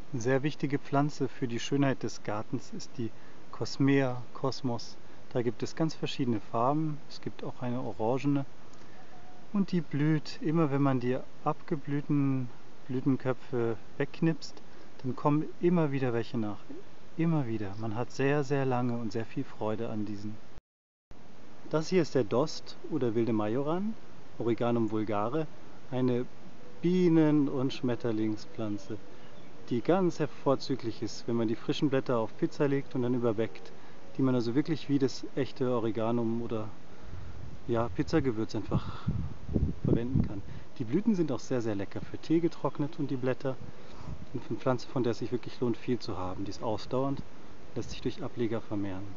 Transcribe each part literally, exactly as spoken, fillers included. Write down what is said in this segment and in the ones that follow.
Eine sehr wichtige Pflanze für die Schönheit des Gartens ist die Cosmea Cosmos. Da gibt es ganz verschiedene Farben. Es gibt auch eine orangene und die blüht immer, wenn man die abgeblühten Blütenköpfe wegknipst, dann kommen immer wieder welche nach. Immer wieder. Man hat sehr, sehr lange und sehr viel Freude an diesen. Das hier ist der Dost oder wilde Majoran, Origanum vulgare, eine Bienen- und Schmetterlingspflanze, die ganz hervorzüglich ist, wenn man die frischen Blätter auf Pizza legt und dann überbäckt, die man also wirklich wie das echte Oreganum oder ja, Pizzagewürz einfach verwenden kann. Die Blüten sind auch sehr, sehr lecker für Tee getrocknet und die Blätter sind eine Pflanze, von der es sich wirklich lohnt, viel zu haben. Die ist ausdauernd, lässt sich durch Ableger vermehren.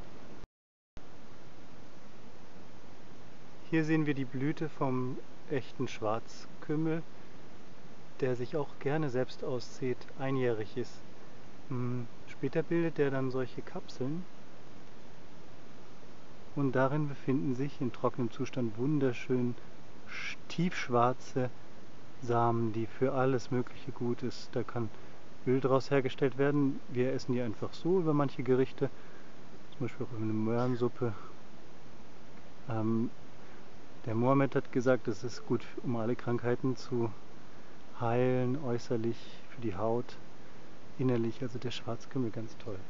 Hier sehen wir die Blüte vom echten Schwarzkümmel, der sich auch gerne selbst auszieht, einjährig ist. Später bildet er dann solche Kapseln und darin befinden sich in trockenem Zustand wunderschön tiefschwarze Samen, die für alles Mögliche gut ist. Da kann Öl daraus hergestellt werden. Wir essen die einfach so über manche Gerichte, zum Beispiel auch über eine Möhrensuppe. Ähm, der Mohammed hat gesagt, es ist gut, um alle Krankheiten zu heilen, äußerlich, für die Haut, innerlich, also der Schwarzkümmel ganz toll.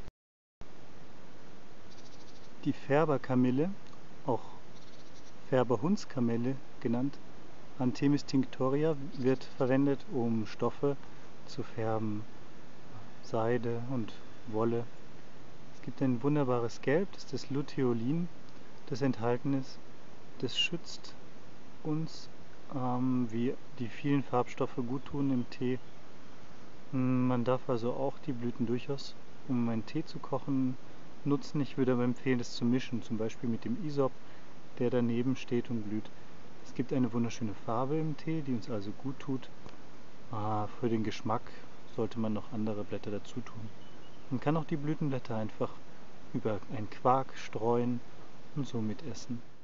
Die Färberkamille, auch Färberhundskamille genannt, Anthemis tinctoria, wird verwendet, um Stoffe zu färben, Seide und Wolle. Es gibt ein wunderbares Gelb, das ist das Luteolin, das enthalten ist. Das schützt uns, ähm, wie die vielen Farbstoffe gut tun im Tee. Man darf also auch die Blüten durchaus, um einen Tee zu kochen, nutzen. Ich würde aber empfehlen, das zu mischen, zum Beispiel mit dem Isop, der daneben steht und blüht. Es gibt eine wunderschöne Farbe im Tee, die uns also gut tut. Ah, für den Geschmack sollte man noch andere Blätter dazu tun. Man kann auch die Blütenblätter einfach über einen Quark streuen und so mitessen.